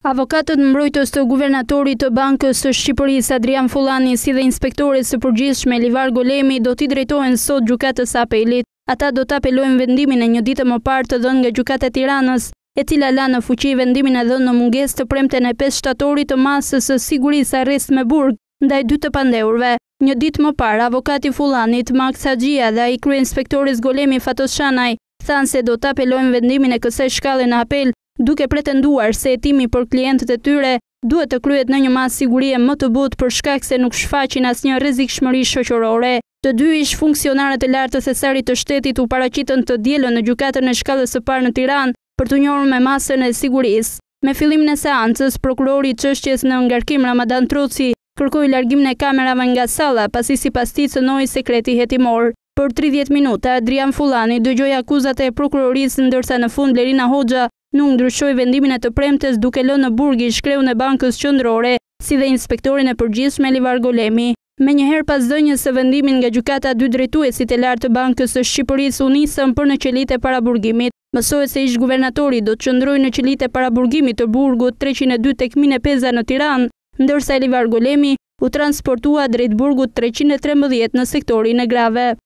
Avokatët mbrojtës të guvernatorit të Bankës së Shqipërisë Adrian Fullani si dhe inspektorit së përgjithshme Livar Golemi do t'i drejtohen sot gjykatës së apelit. Ata do të apelojnë vendimin e një ditë më parë të dhënë nga gjykata e Tiranës, e cila la në fuqi vendimin e dhënë në mungesë të premten e 5 shtatorit të masës së sigurisë arrest me burg ndaj 2 të pandeurve. Një ditë më parë, avokati Fullanit Max Haxhia dhe ai kryeinspektori Golemi Fatos Shanaj thanë se do të apelojnë vendimin e kësaj shkallë në apel, duke pretenduar se hetimi për klientët e tyre duhet të kryhet në një masë sigurie më të butë për shkak se nuk shfaqin asnjë rrezikshmëri shoqërore. Të dy ish funksionarët e lartë të thesarit të shtetit u paraqitën të dielën në gjykatën e shkallës së parë në Tiranë për të njohur me masën e sigurisë. Me fillimin e seancës, prokurori i çështjes në ngarkim Ramadan Troci kërkoi largimin e kamerave nga salla, pasi sipas tij cënoi sekreti hetimor. Për 30 minuta, Adrian Fullani dëgjoi akuzat e prokurorisë, ndërsa në fund Lerina Hoxha nuk ndryshoi vendimin e të premtes duke lënë në burg i shkreun e Bankës Qendrore, si dhe inspektorin e përgjithshëm Livar Golemi. Menjëherë pas dhënies së vendimit nga gjykata, 2 drejtuesit e lartë të Bankës së Shqipërisë u nisën për në qelitë e paraburgimit. Mësohet se ish guvernatori do të qëndrojë në qelitë e paraburgimit të burgut 302 tek Mine Peza në Tiranë, ndërsa Livar Golemi u transportua drejt burgut 313 në sektorin e Grave.